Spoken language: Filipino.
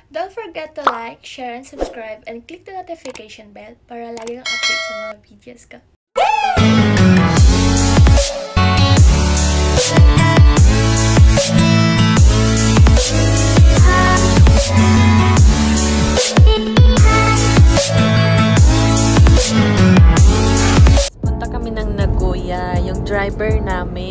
Don't forget to like, share, and subscribe, and click the notification bell para lagi kang update sa mga videos ko. Punta kami ng Nagoya. Yung driver namin